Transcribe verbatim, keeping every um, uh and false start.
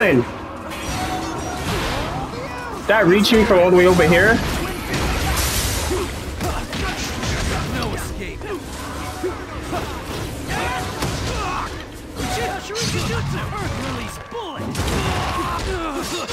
Did that reach me from all the way over here? No escape. Release bullet.